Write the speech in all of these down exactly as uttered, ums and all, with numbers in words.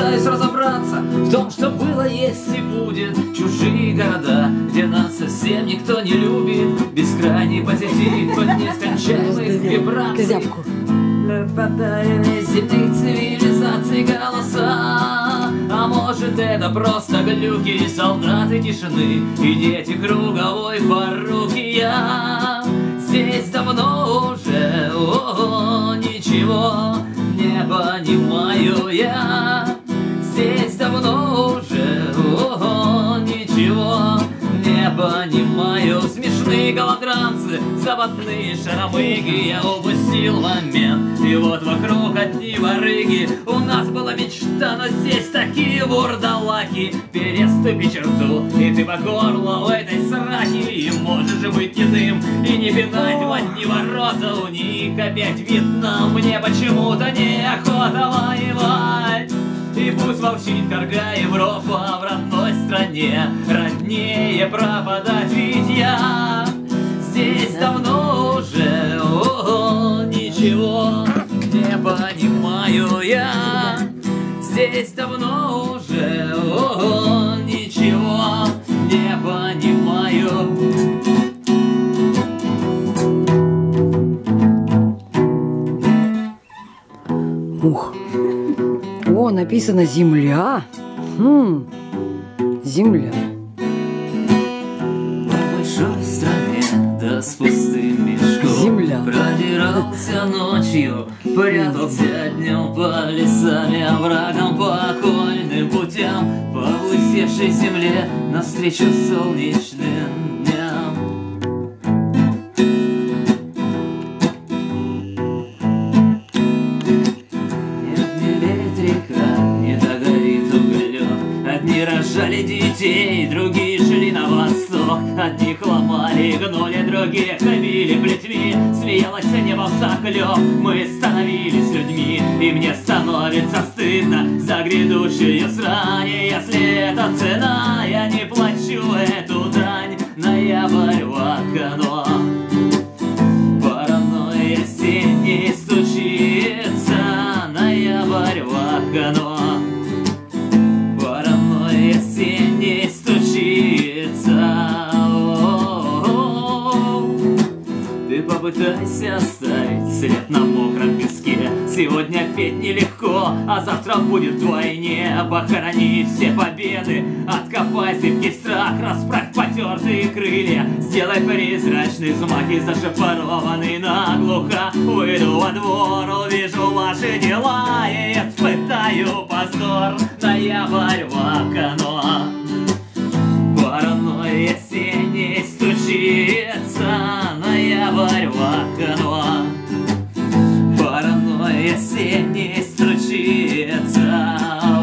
пытаюсь разобраться в том, что было, есть и будет. Чужие города, где нас совсем никто не любит. Бескрайний позитив от нескончаемых вибраций. Лепотание земных цивилизаций голоса. А может, это просто глюки, солдаты тишины и дети круговой поруки. Я здесь давно уже, о, ничего не понимаю. Я здесь давно уже, о, ничего не понимаю. Смешные голодранцы, заводные шаромыги. Я упустил момент, и вот вокруг одни ворыги. У нас была мечта, но здесь такие вурдалаки. Переступи черту, и ты по горло в этой сраке. И можешь быть не дым, и не пинать в одни ворота. У них опять Вьетнам, мне почему-то неохота воевать. И пусть молчит карга Европа в родной стране. Роднее пропадать, ведь я здесь давно уже, о, ничего не понимаю. Я здесь давно уже, о, ничего не понимаю. Ух. О, написано «Земля». Хм, земля. В большой стране, да с пустым мешком. Земля. Продирался ночью, прятался днем по лесам и оврагам, по окольным путям, по лысевшей земле, навстречу солнечным дням. Одни рожали детей, другие шли на восток. Одних ломали, гнули, других давили плетьми. Смеялось небо взахлёб, мы становились людьми. И мне становится стыдно за грядущую срань. Если это цена, я не плачу эту дань. Ноябрь в окно, паранойя осенней стучится. Ноябрь в окно, осенний стучится. О-о-о. Ты попытайся оставить след на мокром песке. Сегодня петь нелегко, а завтра будет вдвойне. Похорони все победы, откопай зыбкий страх. Расправь потертые крылья, сделай призрачный взмах. И зашифрованный наглухо выйду во двор. Увижу ваши дела и испытаю позор. Ноябрь в окно, паранойя осенней стучится. Ноябрь в окно, паранойя осенней стучится.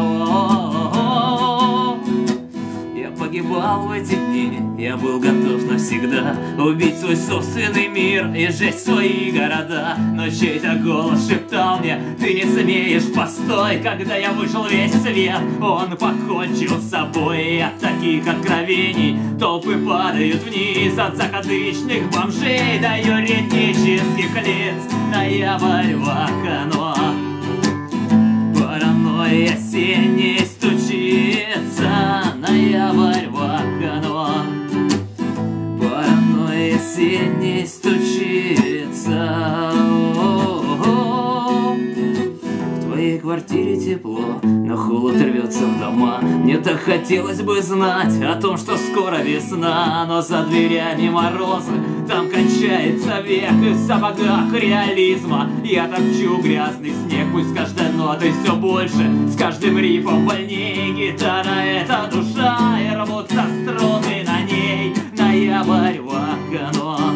О-о-о. Я погибал в эти дни, я был готов навсегда убить свой собственный мир и сжечь свои города. Но чей-то голос шептал мне: ты не смеешь, постой. Когда я вышел весь свет, он покончил с собой. И от таких откровений толпы падают вниз. От закадычных бомжей до юридических лиц. Ноябрь в окно, паранойя осенней стучится. Ноябрь в окно, паранойя осенней стучится. О-о-о. В твоей квартире тепло, но холод рвется в дома. Мне так хотелось бы знать о том, что скоро весна. Но за дверями морозы, там кончается век. И в сапогах реализма я топчу грязный снег. Пусть с каждой нотой все больше, с каждым рифом больней. Гитара — это душа, и рвутся струны на ней. Ноябрь в окно,